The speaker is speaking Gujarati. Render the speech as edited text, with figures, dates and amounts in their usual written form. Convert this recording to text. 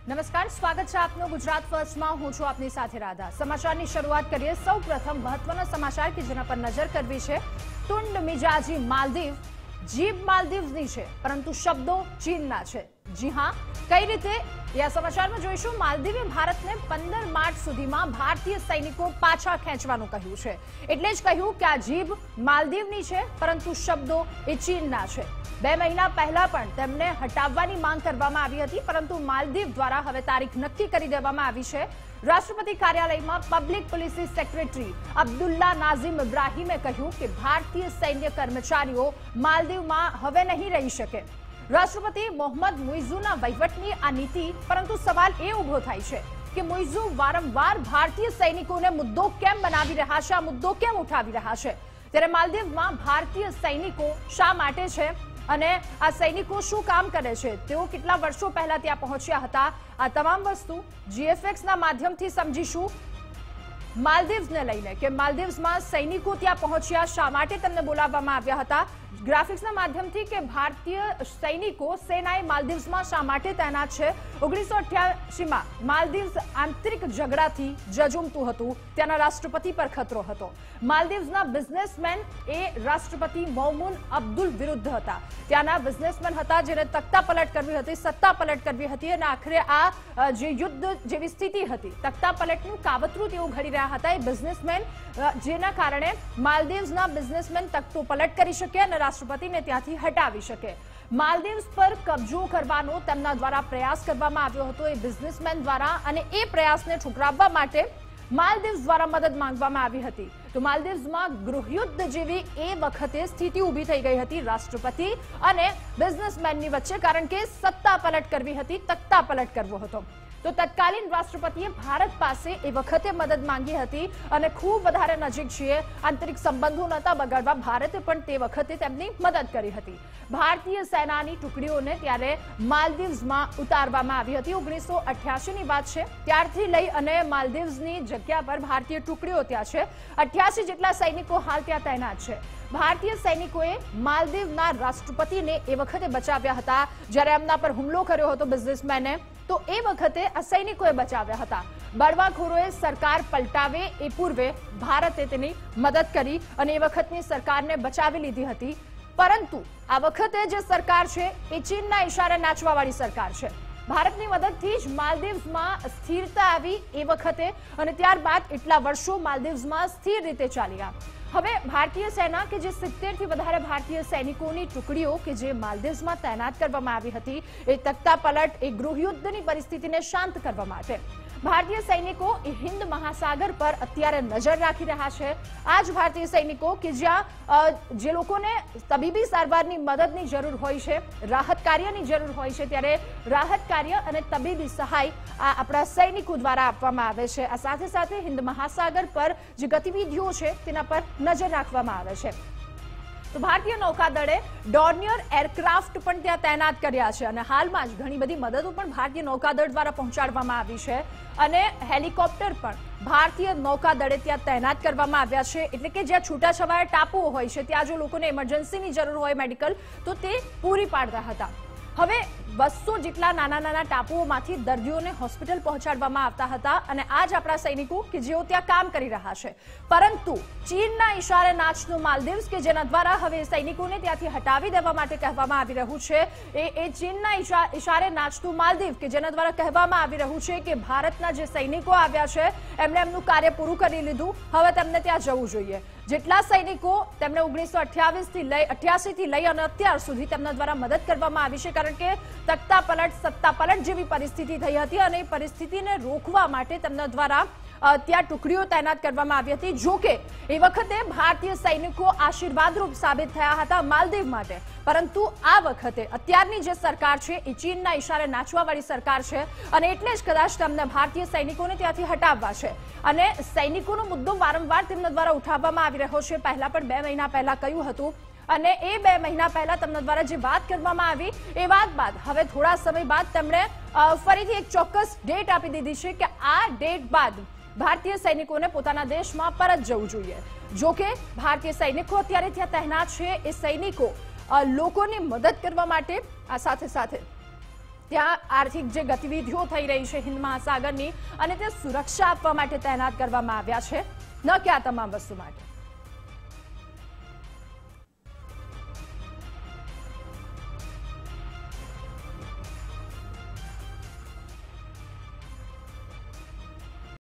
નમસ્કાર, સ્વાગત છે આપનું ગુજરાત ફર્સ્ટમાં। હું છું આપની સાથે રાધા। સમાચારની શરૂઆત કરીએ। સૌપ્રથમ મહત્વના સમાચાર કે જેના પર નજર કરવી છે। તુંડ મિજાજી માલદીવ, જીભ માલદીવની છે પરંતુ શબ્દો ચીનના છે। જી હા, કઈ રીતે એ સમાચારમાં જોઈશું। માલદીવે ભારતને 15 માર્ચ સુધીમાં ભારતીય સૈનિકો પાછા ખેંચવાનું કહ્યું છે। એટલે જ કહ્યું કે આ જીભ માલદીવની છે પરંતુ શબ્દો એ ચીનના છે। 2 મહિના પહેલા પણ તેમને હટાવવાની માંગ કરવામાં આવી હતી, પરંતુ માલદીવ દ્વારા હવે તારીખ નક્કી કરી દેવામાં આવી છે। રાષ્ટ્રપતિ કાર્યાલયમાં public policy secretary Abdulla Nazim ઇબ્રાહીમે કહ્યું કે ભારતીય સૈન્ય કર્મચારીઓ માલદીવમાં હવે નહીં રહી શકે। રાષ્ટ્રપતિ મોહમ્મદ મુઇઝુના વહીવટની આ નીતિ, પરંતુ સવાલ એ ઊભો થાય છે કે મુઇઝુ વારંવાર ભારતીય સૈનિકોને મુદ્દો કેમ બનાવી રહ્યા છે, આ મુદ્દો કેમ ઉઠાવી રહ્યા છે। ત્યારે માલદીવમાં ભારતીય સૈનિકો શા માટે છે અને આ સૈનિકો શું કામ કરે છે, તેઓ કેટલા વર્ષો પહેલા ત્યાં પહોંચ્યા હતા, આ તમામ વસ્તુ જીએફએક્સના માધ્યમથી સમજીશું। માલદીવ્સને લઈને કે માલદીવ્સમાં સૈનિકો ત્યાં પહોંચ્યા, શા માટે તેમને બોલાવવામાં આવ્યા હતા, ગ્રાફિક્સના માધ્યમથી કે ભારતીય સૈનિકો સેનાએ માલદીવ્સમાં શા માટે તૈનાત છે। 1988માં માલદીવ્સ આંતરિક ઝઘડાથી જજુમતું હતું, ત્યાંના રાષ્ટ્રપતિ પર ખતરો હતો। માલદીવ્સના બિઝનેસમેન એ રાષ્ટ્રપતિ મૌમૂન અબ્દુલ વિરુદ્ધ હતા, ત્યાંના બિઝનેસમેન હતા જેને તખ્તા પલટ કરવી હતી, સત્તા પલટ કરવી હતી અને આખરે આ જે યુદ્ધ જેવી સ્થિતિ હતી, તખ્તા પલટનું કાવતરું તેઓ ઘડી રહ્યા હતા એ બિઝનેસમેન, જેના કારણે માલદીવ્સના બિઝનેસમેન તખ્તો પલટ કરી શકે અને રાષ્ટ્રપતિને ત્યાંથી હટાવી શકે। માલદીવ્સ પર કબજો કરવાનો તેમના દ્વારા પ્રયાસ કરવામાં આવ્યો હતો એ બિઝનેસમેન દ્વારા, અને એ પ્રયાસને ઠુકરાવવા માટે માલદીવ્સ દ્વારા મદદ માંગવામાં આવી હતી। તો માલદીવ્સમાં ગૃહયુદ્ધ જેવી એ વખતે સ્થિતિ ઊભી થઈ ગઈ હતી રાષ્ટ્રપતિ અને બિઝનેસમેનની વચ્ચે, કારણ કે સત્તા પલટ કરવી હતી, તખ્તા પલટ કરવો હતો। તો તત્કાલીન રાષ્ટ્રપતિએ ભારત પાસે એ વખતે મદદ માંગી હતી અને ખૂબ વધારે નજીક છીએ, આંતરિક સંબંધો નહોતા બગાડવા, ભારતે પણ તે વખતે તેમની મદદ કરી હતી। ભારતીય સેનાની ટુકડીઓને ત્યારે માલદીવ્સમાં ઉતારવામાં આવી હતી। 1988ની વાત છે, ત્યારથી લઈ અને માલદીવ્સની જગ્યા પર ભારતીય ટુકડીઓ ત્યાં છે। 88 જેટલા સૈનિકો હાલ ત્યાં તૈનાત છે। ભારતીય સૈનિકોએ માલદીવના રાષ્ટ્રપતિને એ વખતે બચાવ્યા હતા જ્યારે એમના પર હુમલો કર્યો હતો બિઝનેસમેને, તો એ વખતે આ સૈનિકોએ બચાવ્યા હતા। બળવાખોરોએ સરકાર પલટાવે એ પૂર્વે ભારતે તેની મદદ કરી અને એ વખતની સરકારને બચાવી લીધી હતી, પરંતુ આ વખતે જે સરકાર છે એ ચીનના ઇશારે નાચવાવાળી સરકાર છે। ભારતની મદદથી જ માલદીવ્સમાં સ્થિરતા આવી એ વખતે, અને ત્યારબાદ એટલા વર્ષો માલદીવ્સમાં સ્થિર રીતે ચાલ્યા। હવે ભારતીય સેના કે જે 70 થી વધારે ભારતીય સૈનિકોની ટુકડીઓ કે જે માલદીવ્સમાં તૈનાત કરવામાં આવી હતી, એ તખ્તા પલટ, એ ગૃહયુદ્ધની પરિસ્થિતિને શાંત કરવા માટે ભારતીય સૈનિકો એ હિન્દ મહાસાગર પર અત્યારે નજર રાખી રહ્યા છે। આ જ ભારતીય સૈનિકો કે જ્યાં જે લોકોને તબીબી સારવારની મદદની જરૂર હોય છે, રાહત કાર્યની જરૂર હોય છે, ત્યારે રાહત કાર્ય અને તબીબી સહાય આ આપણા સૈનિકો દ્વારા આપવામાં આવે છે। આ સાથે સાથે હિન્દ મહાસાગર પર જે ગતિવિધિઓ છે તેના પર નજર રાખવામાં આવે છે। તો ભારતીય નૌકાદળે ડોર્નિયર એરક્રાફ્ટ પણ ત્યાં તૈનાત કર્યા છે અને હાલમાં જ ઘણી બધી મદદો પણ ભારતીય નૌકાદળ દ્વારા પહોંચાડવામાં આવી છે અને હેલિકોપ્ટર પણ ભારતીય નૌકાદળે ત્યાં તૈનાત કરવામાં આવ્યા છે। એટલે કે જ્યાં છૂટાછવાયા ટાપુઓ હોય છે ત્યાં જો લોકોને ઇમરજન્સીની જરૂર હોય મેડિકલ, તો તે પૂરી પાડતા હતા। હવે 200 જેટલા નાના નાના ટાપુઓમાંથી દર્દીઓને હોસ્પિટલ પહોંચાડવામાં આવતા હતા અને આ જ આપણા સૈનિકો કે જેઓ ત્યાં કામ કરી રહ્યા છે, પરંતુ ચીનના ઇશારે નાચતું માલદીવ્સ કે જેના દ્વારા હવે સૈનિકોને ત્યાંથી હટાવી દેવા માટે કહેવામાં આવી રહ્યું છે, એ ચીનના ઇશારે નાચતું માલદીવ કે જેના દ્વારા કહેવામાં આવી રહ્યું છે કે ભારતના જે સૈનિકો આવ્યા છે એમણે એમનું કાર્ય પૂરું કરી લીધું, હવે તેમને ત્યાં જવું જોઈએ। જેટલા સૈનિકો તેમને 1988 થી લઈ અને અત્યાર સુધી તેમના દ્વારા મદદ કરવામાં આવી છે, કારણ કે તખ્તા પલટ, સત્તા પલટ જેવી પરિસ્થિતિ થઈ હતી અને એ પરિસ્થિતિને રોકવા માટે તેમના દ્વારા ત્યાં ટુકડીઓ તૈનાત કરવામાં આવી હતી। જોકે એ વખતે ભારતીય સૈનિકો આશીર્વાદરૂપ સાબિત થયા હતા માલદીવ માટે, પરંતુ આ વખતે અત્યારની જે સરકાર છે એ ચીનના ઇશારે નાચવાવાળી સરકાર છે અને એટલે જ કદાચ તેમને ભારતીય સૈનિકોને ત્યાંથી હટાવવા છે અને સૈનિકોનો મુદ્દો વારંવાર તેમના દ્વારા ઉઠાવવામાં આવી રહ્યો છે। પહેલા પણ 2 મહિના પહેલા કહ્યું હતું અને એ 2 મહિના પહેલા તેમના દ્વારા જે વાત કરવામાં આવી એ વાત બાદ હવે થોડા સમય બાદ તેમણે ફરીથી એક ચોક્કસ ડેટ આપી દીધી છે કે આ ડેટ બાદ ભારતીય સૈનિકોને પોતાના દેશમાં પરત જવું જોઈએ। જોકે ભારતીય સૈનિકો અત્યારે ત્યાં તૈનાત છે, એ સૈનિકો લોકોની મદદ કરવા માટે આ સાથે સાથે ત્યાં આર્થિક જે ગતિવિધિઓ થઈ રહી છે હિન્દ મહાસાગરની અને તે સુરક્ષા આપવા માટે તૈનાત કરવામાં આવ્યા છે ન કે આ તમામ વસ્તુ માટે।